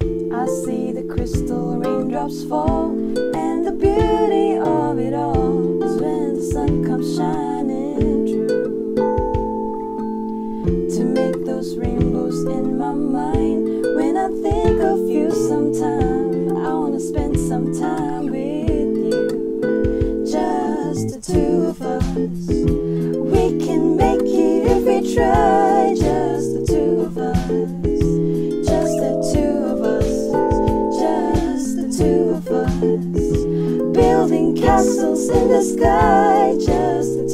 I see the crystal raindrops fall, and the beauty of it all is when the sun comes shining through to make those rainbows in my mind. When I think of you sometime, I wanna spend some time with you, just the two of us. We can make it if we try, just the two of us. Just the two of us, just the two of us, building castles in the sky, just the